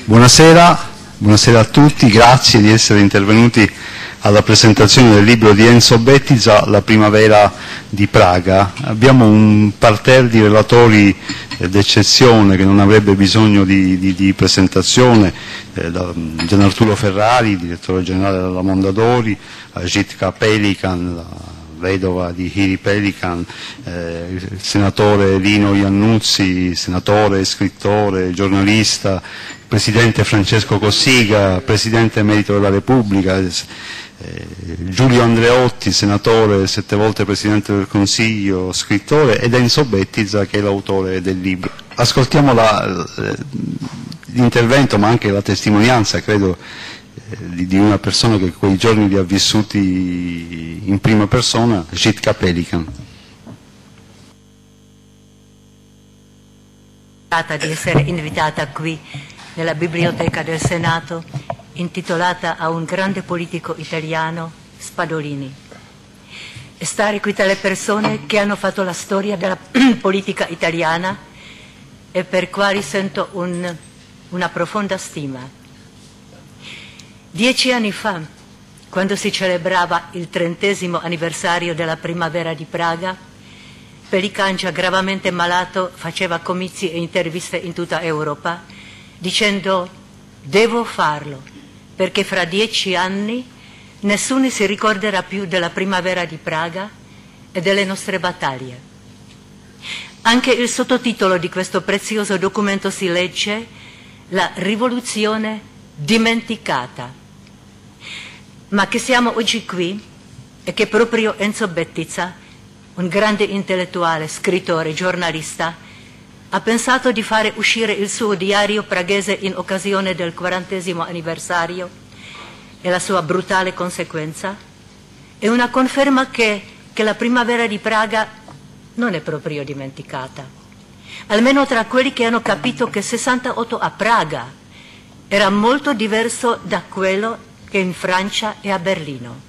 Buonasera, buonasera a tutti, grazie di essere intervenuti alla presentazione del libro di Enzo Bettiza, La primavera di Praga. Abbiamo un parterre di relatori d'eccezione che non avrebbe bisogno di presentazione, Gian Arturo Ferrari, direttore generale della Mondadori, Jitka Pelikan, la vedova di Hiri Pelikan, il senatore Lino Iannuzzi, senatore, scrittore, giornalista, presidente Francesco Cossiga, presidente emerito della Repubblica, Giulio Andreotti, senatore, 7 volte presidente del Consiglio, scrittore, ed Enzo Bettiza, che è l'autore del libro. Ascoltiamo l'intervento, ma anche la testimonianza, credo, di una persona che quei giorni li ha vissuti in prima persona, Jitka Pelikan. Di essere invitata qui nella Biblioteca del Senato, intitolata a un grande politico italiano, Spadolini. E stare qui tra le persone che hanno fatto la storia della politica italiana e per quali sento una profonda stima. 10 anni fa, quando si celebrava il 30° anniversario della primavera di Praga, Pelikan, già gravemente malato, faceva comizi e interviste in tutta Europa, dicendo: devo farlo, perché fra 10 anni nessuno si ricorderà più della primavera di Praga e delle nostre battaglie. Anche il sottotitolo di questo prezioso documento si legge: La rivoluzione dimenticata. Ma che siamo oggi qui e che proprio Enzo Bettiza, un grande intellettuale, scrittore, giornalista, ha pensato di fare uscire il suo diario praghese in occasione del 40° anniversario e la sua brutale conseguenza, è una conferma che la primavera di Praga non è proprio dimenticata, almeno tra quelli che hanno capito che 68 a Praga era molto diverso da quello che in Francia e a Berlino.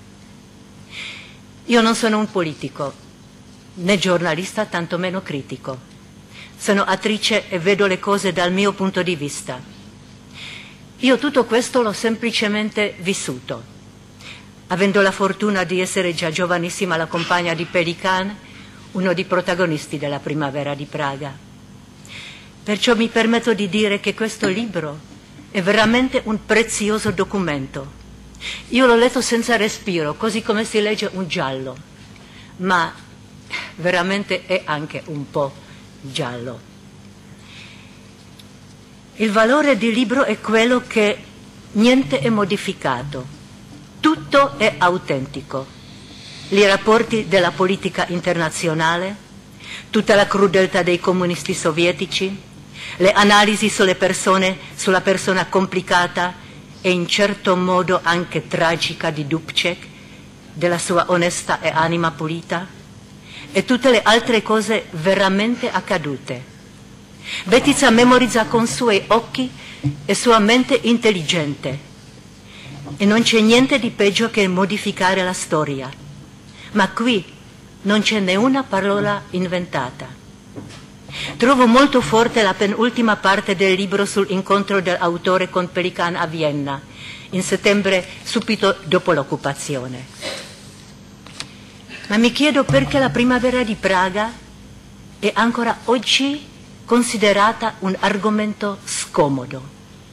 Io non sono un politico, né giornalista, tantomeno critico. Sono attrice e vedo le cose dal mio punto di vista. Io tutto questo l'ho semplicemente vissuto, avendo la fortuna di essere già giovanissima la compagna di Pelikan, uno dei protagonisti della primavera di Praga. Perciò mi permetto di dire che questo libro è veramente un prezioso documento. Io l'ho letto senza respiro, così come si legge un giallo, ma veramente è anche un po' giallo. Il valore del libro è quello che niente è modificato, tutto è autentico. I rapporti della politica internazionale, tutta la crudeltà dei comunisti sovietici, le analisi sulla persona complicata e in certo modo anche tragica di Dubček, della sua onestà e anima pulita, e tutte le altre cose veramente accadute. Bettiza memorizza con suoi occhi e sua mente intelligente, e non c'è niente di peggio che modificare la storia, ma qui non c'è né una parola inventata. Trovo molto forte la penultima parte del libro sull'incontro dell'autore con Pelikan a Vienna, in settembre, subito dopo l'occupazione. Ma mi chiedo perché la primavera di Praga è ancora oggi considerata un argomento scomodo.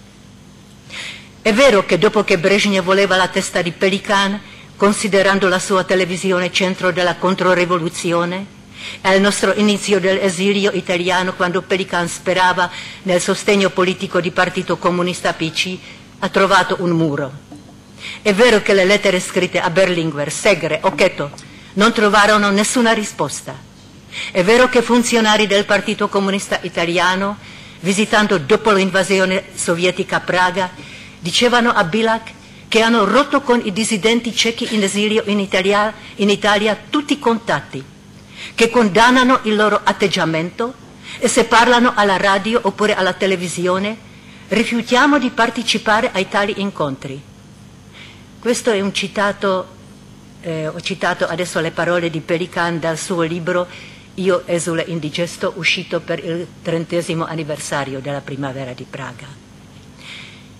È vero che dopo che Brezhnev voleva la testa di Pelikan, considerando la sua televisione centro della controrivoluzione, e al nostro inizio dell'esilio italiano, quando Pelikan sperava nel sostegno politico di Partito Comunista PC, ha trovato un muro. È vero che le lettere scritte a Berlinguer, Segre, Occhetto non trovarono nessuna risposta. È vero che funzionari del Partito Comunista Italiano, visitando dopo l'invasione sovietica a Praga, dicevano a Bilac che hanno rotto con i dissidenti cechi in esilio in Italia tutti i contatti, che condannano il loro atteggiamento e se parlano alla radio oppure alla televisione rifiutiamo di partecipare ai tali incontri. Questo è un citato, ho citato adesso le parole di Pelikan dal suo libro Io esule indigesto, uscito per il 30° anniversario della primavera di Praga.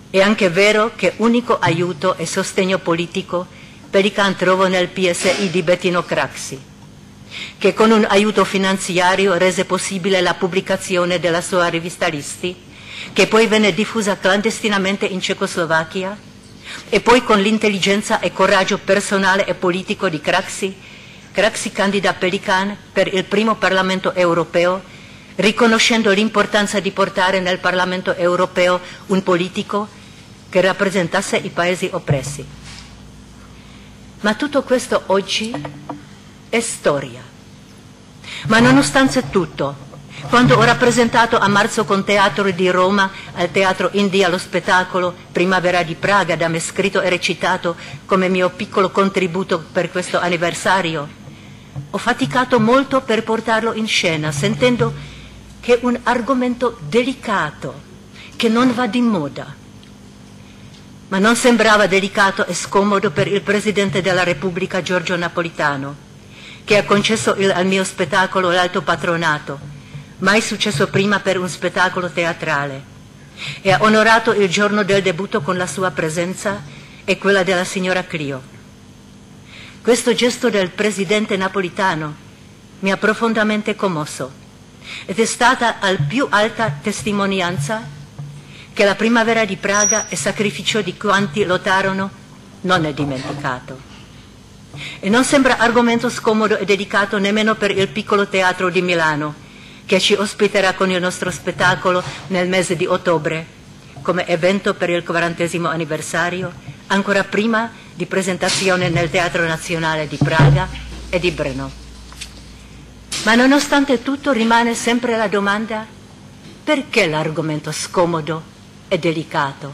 È anche vero che unico aiuto e sostegno politico Pelikan trovò nel PSI di Bettino Craxi, che con un aiuto finanziario rese possibile la pubblicazione della sua rivista Listi, che poi venne diffusa clandestinamente in Cecoslovacchia, e poi con l'intelligenza e coraggio personale e politico di Craxi candida Pelikan per il primo Parlamento europeo, riconoscendo l'importanza di portare nel Parlamento europeo un politico che rappresentasse i paesi oppressi. Ma tutto questo oggi è storia. Ma nonostante tutto, quando ho rappresentato a marzo con Teatro di Roma al Teatro India lo spettacolo Primavera di Praga, da me scritto e recitato come mio piccolo contributo per questo anniversario, ho faticato molto per portarlo in scena, sentendo che è un argomento delicato, che non va di moda. Ma non sembrava delicato e scomodo per il Presidente della Repubblica Giorgio Napolitano, che ha concesso al mio spettacolo l'alto patronato, mai successo prima per un spettacolo teatrale, e ha onorato il giorno del debutto con la sua presenza e quella della signora Clio. Questo gesto del Presidente Napolitano mi ha profondamente commosso ed è stata la più alta testimonianza che la Primavera di Praga e sacrificio di quanti lottarono non è dimenticato. E non sembra argomento scomodo e dedicato nemmeno per il piccolo teatro di Milano, che ci ospiterà con il nostro spettacolo nel mese di ottobre, come evento per il 40° anniversario, ancora prima di presentazione nel Teatro Nazionale di Praga e di Brno. Ma nonostante tutto rimane sempre la domanda: perché l'argomento scomodo e delicato?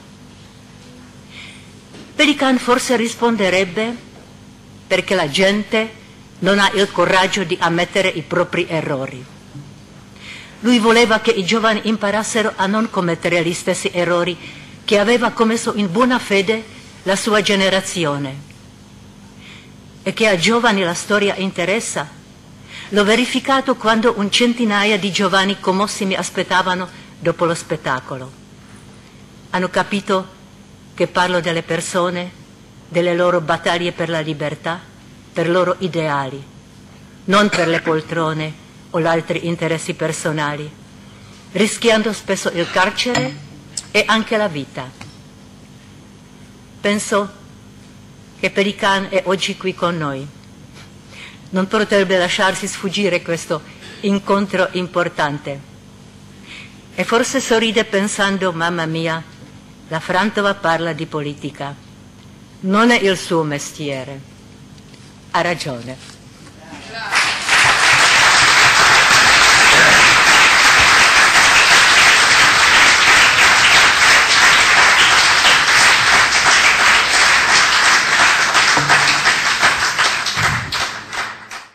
Pelikan forse risponderebbe: perché la gente non ha il coraggio di ammettere i propri errori. Lui voleva che i giovani imparassero a non commettere gli stessi errori che aveva commesso in buona fede la sua generazione. E che a giovani la storia interessa, l'ho verificato quando un centinaia di giovani commossi mi aspettavano dopo lo spettacolo. Hanno capito che parlo delle persone, delle loro battaglie per la libertà, per i loro ideali, non per le poltrone o gli altri interessi personali, rischiando spesso il carcere e anche la vita. Penso che Pelikan è oggi qui con noi. Non potrebbe lasciarsi sfuggire questo incontro importante. E forse sorride pensando: mamma mia, la Frantova parla di politica. Non è il suo mestiere. Ha ragione.